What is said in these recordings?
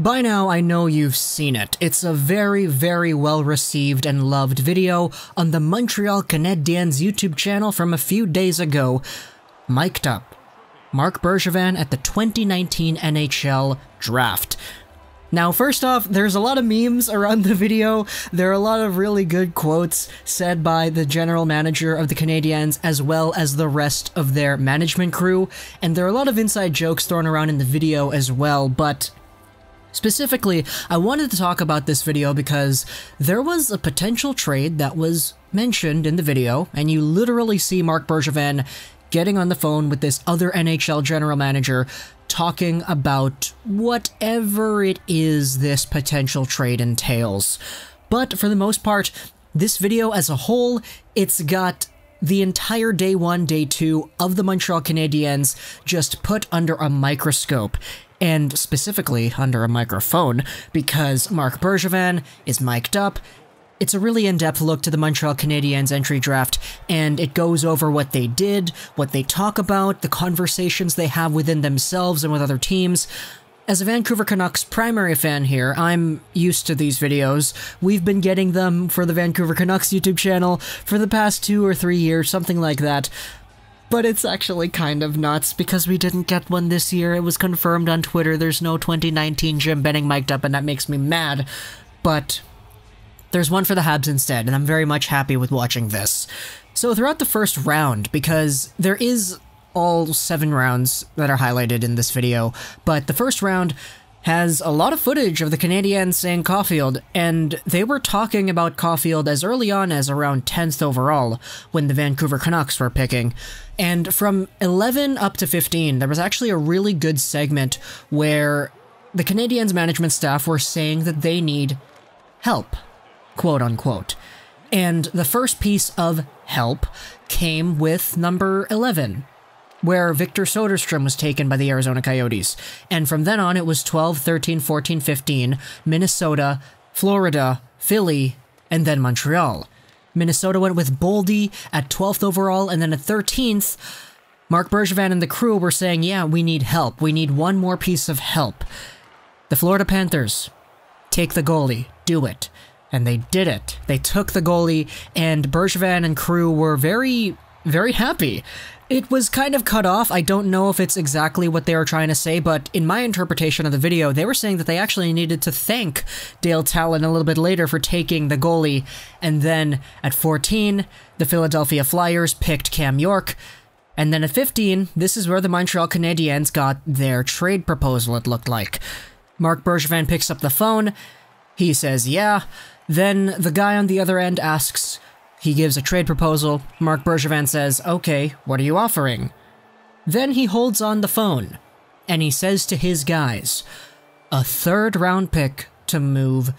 By now, I know you've seen it. It's a very, very well-received and loved video on the Montreal Canadiens YouTube channel from a few days ago. Mic'd Up. Marc Bergevin at the 2019 NHL Draft. Now, first off, there's a lot of memes around the video. There are a lot of really good quotes said by the general manager of the Canadiens as well as the rest of their management crew, and there are a lot of inside jokes thrown around in the video as well, but specifically, I wanted to talk about this video because there was a potential trade that was mentioned in the video, and you literally see Marc Bergevin getting on the phone with this other NHL general manager talking about whatever it is this potential trade entails. But for the most part, this video as a whole, it's got the entire day 1, day 2 of the Montreal Canadiens just put under a microscope, and specifically under a microphone, because Marc Bergevin is mic'd up. It's a really in-depth look to the Montreal Canadiens entry draft, and it goes over what they did, what they talk about, the conversations they have within themselves and with other teams. As a Vancouver Canucks primary fan here, I'm used to these videos. We've been getting them for the Vancouver Canucks YouTube channel for the past 2 or 3 years, something like that. But it's actually kind of nuts because we didn't get one this year. It was confirmed on Twitter. There's no 2019 Jim Benning mic'd up, and that makes me mad. But there's one for the Habs instead, and I'm very much happy with watching this. So throughout the first round, because there is all 7 rounds that are highlighted in this video, but the first round has a lot of footage of the Canadiens saying Caulfield, and they were talking about Caulfield as early on as around 10th overall when the Vancouver Canucks were picking. And from 11 up to 15, there was actually a really good segment where the Canadiens management staff were saying that they need help, quote unquote. And the first piece of help came with number 11, where Victor Soderstrom was taken by the Arizona Coyotes. And from then on, it was 12, 13, 14, 15, Minnesota, Florida, Philly, and then Montreal. Minnesota went with Boldy at 12th overall, and then at 13th, Marc Bergevin and the crew were saying, yeah, we need help. We need one more piece of help. The Florida Panthers, take the goalie, do it. And they did it. They took the goalie, and Bergevin and crew were very, very happy. It was kind of cut off. I don't know if it's exactly what they were trying to say, but in my interpretation of the video, they were saying that they actually needed to thank Dale Tallon a little bit later for taking the goalie. And then at 14, the Philadelphia Flyers picked Cam York. And then at 15, this is where the Montreal Canadiens got their trade proposal, it looked like. Marc Bergevin picks up the phone. He says, yeah. Then the guy on the other end asks, he gives a trade proposal. Marc Bergevin says, okay, what are you offering? Then he holds on the phone, and he says to his guys, a 3rd round pick to move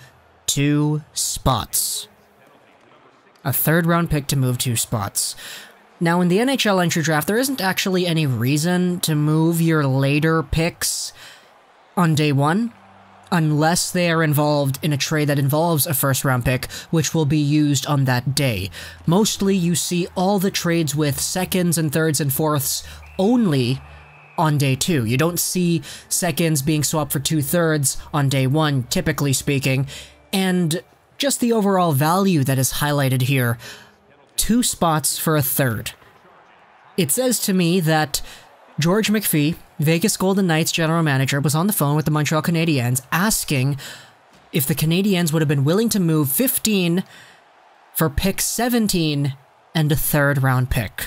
2 spots. A 3rd round pick to move 2 spots. Now, in the NHL entry draft, there isn't actually any reason to move your later picks on day 1. Unless they are involved in a trade that involves a 1st round pick, which will be used on that day. Mostly you see all the trades with 2nds and 3rds and 4ths only on day 2. You don't see 2nds being swapped for 2 3rds on day 1, typically speaking. And just the overall value that is highlighted here, 2 spots for a 3rd. It says to me that George McPhee, Vegas Golden Knights general manager, was on the phone with the Montreal Canadiens asking if the Canadiens would have been willing to move 15 for pick 17 and a 3rd round pick.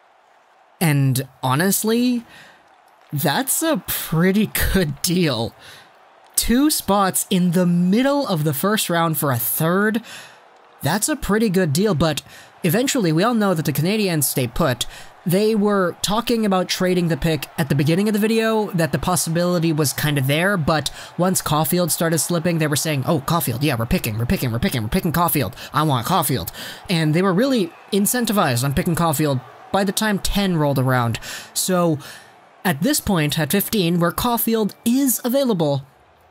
And honestly, that's a pretty good deal. 2 spots in the middle of the 1st round for a 3rd, that's a pretty good deal, but eventually we all know that the Canadiens stay put. They were talking about trading the pick at the beginning of the video, that the possibility was kind of there, but once Caulfield started slipping, they were saying, oh, Caulfield, yeah, we're picking Caulfield. I want Caulfield. And they were really incentivized on picking Caulfield by the time 10 rolled around. So at this point, at 15, where Caulfield is available,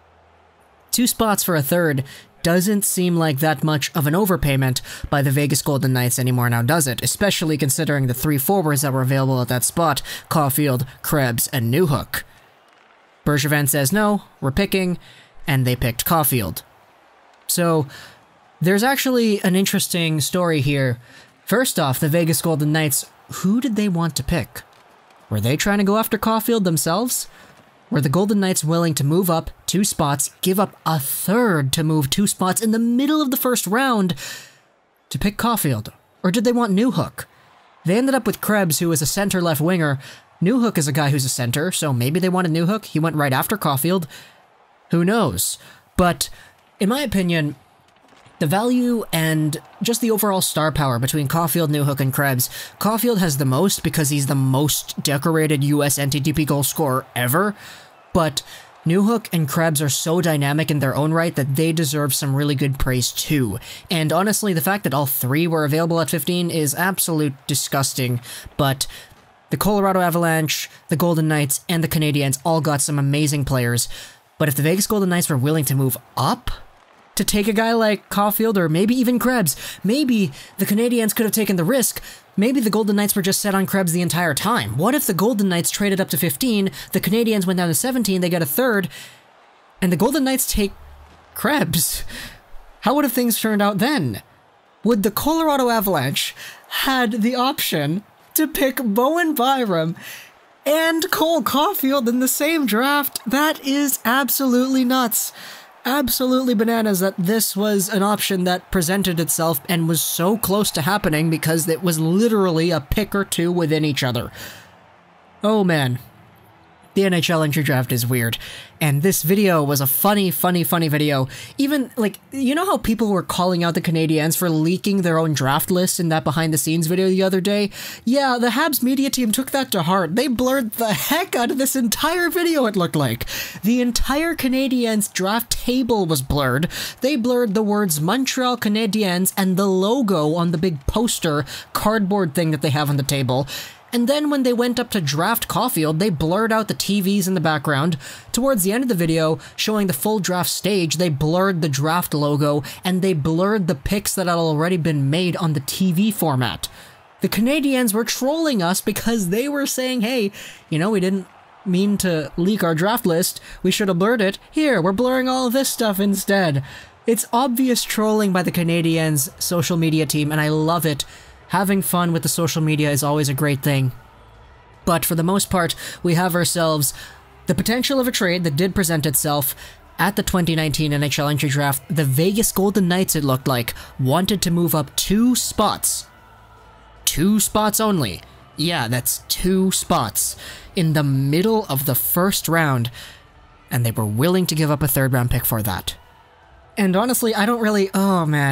2 spots for a 3rd doesn't seem like that much of an overpayment by the Vegas Golden Knights anymore now, does it? Especially considering the 3 forwards that were available at that spot, Caulfield, Krebs, and Newhook. Bergevin says no, we're picking, and they picked Caulfield. So, there's actually an interesting story here. First off, the Vegas Golden Knights, who did they want to pick? Were they trying to go after Caulfield themselves? Were the Golden Knights willing to move up 2 spots, give up a third to move 2 spots in the middle of the first round to pick Caulfield? Or did they want Newhook? They ended up with Krebs, who is a center left winger. Newhook is a guy who's a center, so maybe they wanted Newhook. He went right after Caulfield. Who knows? But, in my opinion, the value and just the overall star power between Caulfield, Newhook, and Krebs, Caulfield has the most because he's the most decorated US NTDP goal scorer ever, but Newhook and Krebs are so dynamic in their own right that they deserve some really good praise too. And honestly, the fact that all 3 were available at 15 is absolute disgusting, but the Colorado Avalanche, the Golden Knights, and the Canadiens all got some amazing players. But if the Vegas Golden Knights were willing to move up to take a guy like Caulfield or maybe even Krebs, maybe the Canadiens could have taken the risk. Maybe the Golden Knights were just set on Krebs the entire time. What if the Golden Knights traded up to 15, the Canadiens went down to 17, they got a third, and the Golden Knights take Krebs? How would have things turned out then? Would the Colorado Avalanche had the option to pick Bowen Byram and Cole Caulfield in the same draft? That is absolutely nuts. Absolutely bananas that this was an option that presented itself and was so close to happening because it was literally a pick or 2 within each other. Oh man. The NHL entry draft is weird, and this video was a funny video. Even, like, you know how people were calling out the Canadiens for leaking their own draft list in that behind-the-scenes video the other day? Yeah, the Habs media team took that to heart. They blurred the heck out of this entire video, it looked like. The entire Canadiens draft table was blurred. They blurred the words Montreal Canadiens and the logo on the big poster cardboard thing that they have on the table. And then when they went up to draft Caulfield, they blurred out the TVs in the background. Towards the end of the video, showing the full draft stage, they blurred the draft logo, and they blurred the picks that had already been made on the TV format. The Canadiens were trolling us because they were saying, hey, you know, we didn't mean to leak our draft list. We should have blurred it. Here, we're blurring all of this stuff instead. It's obvious trolling by the Canadiens' social media team, and I love it. Having fun with the social media is always a great thing. But for the most part, we have ourselves the potential of a trade that did present itself at the 2019 NHL entry draft. The Vegas Golden Knights, it looked like, wanted to move up 2 spots. 2 spots only. Yeah, that's 2 spots in the middle of the first round, and they were willing to give up a 3rd round pick for that. And honestly, I don't really... Oh man,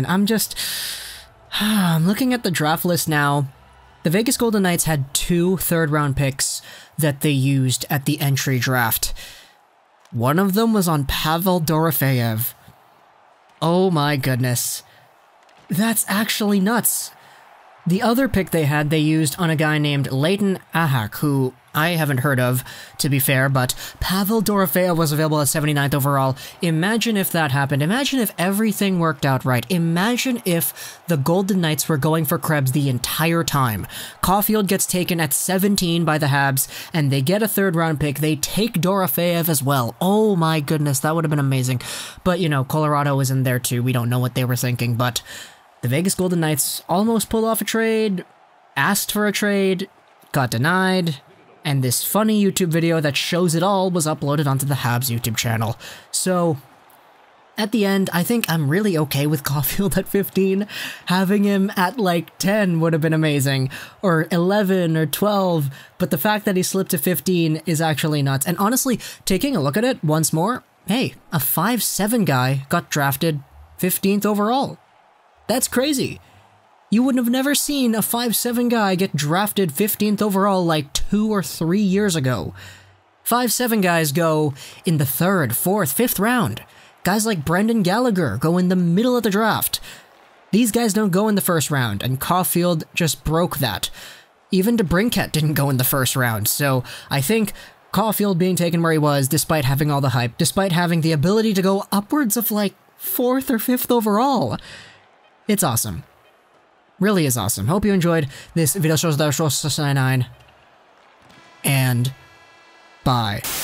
I'm looking at the draft list now. The Vegas Golden Knights had 2 3rd round picks that they used at the entry draft. One of them was on Pavel Dorofeyev. Oh my goodness. That's actually nuts. The other pick they had, they used on a guy named Leighton Ahak, who I haven't heard of, to be fair, but Pavel Dorofeyev was available at 79th overall. Imagine if that happened. Imagine if everything worked out right. Imagine if the Golden Knights were going for Krebs the entire time. Caulfield gets taken at 17 by the Habs, and they get a 3rd round pick. They take Dorofeyev as well. Oh my goodness, that would have been amazing. But, you know, Colorado was in there too. We don't know what they were thinking, but the Vegas Golden Knights almost pulled off a trade, asked for a trade, got denied, and this funny YouTube video that shows it all was uploaded onto the Habs YouTube channel. So, at the end, I think I'm really okay with Caulfield at 15. Having him at like 10 would have been amazing, or 11 or 12, but the fact that he slipped to 15 is actually nuts. And honestly, taking a look at it once more, hey, a 5'7" guy got drafted 15th overall. That's crazy. You would have never seen a 5'7" guy get drafted 15th overall like 2 or 3 years ago. 5'7" guys go in the 3rd, 4th, 5th round. Guys like Brendan Gallagher go in the middle of the draft. These guys don't go in the 1st round, and Caulfield just broke that. Even DeBrincat didn't go in the 1st round, so I think Caulfield being taken where he was, despite having all the hype, despite having the ability to go upwards of like 4th or 5th overall, it's awesome. Really is awesome. Hope you enjoyed this video. And bye.